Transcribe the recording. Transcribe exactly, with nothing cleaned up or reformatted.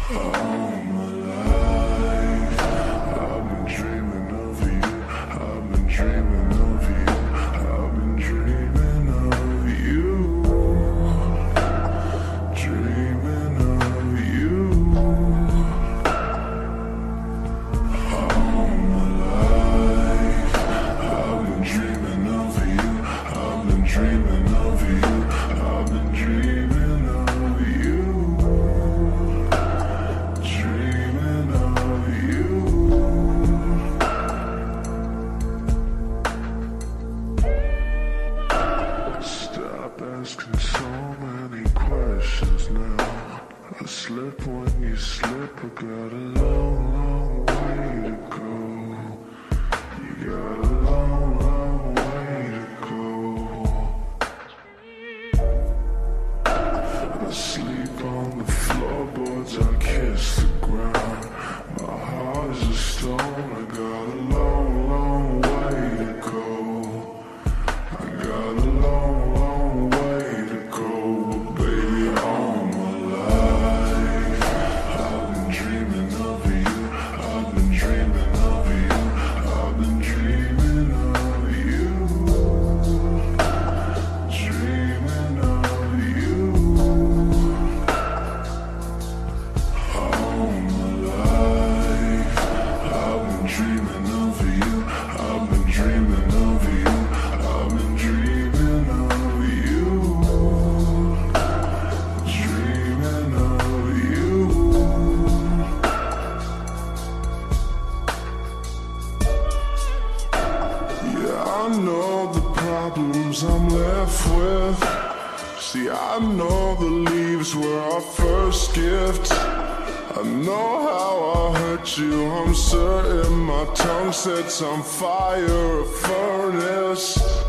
All my life, I've been dreaming of you. I've been dreaming of you. I've been dreaming of you. Dreaming of you. All my life, I've been dreaming of you. I've been dreaming of you. I've been dreaming of you. Dreaming of you. Stop asking so many questions now. I slip when you slip. I got a long, long way to go. You got a long, long way to go. I sleep on the floorboards, I kiss the ground. My heart is a stone, I got a long, long way to go. I got a long, long way to go. But baby, all my life, I've been dreaming of you. I've been dreaming of you. I've been dreaming of you. Dreaming of you. All my life, I've been dreaming of you. I've been dreaming of you. I've been dreaming of you. Dreaming of you. Yeah, I know the problems I'm left with. See, I know the leaves were our first gift. I know how I hurt you. I'm certain my tongue sets on fire a furnace.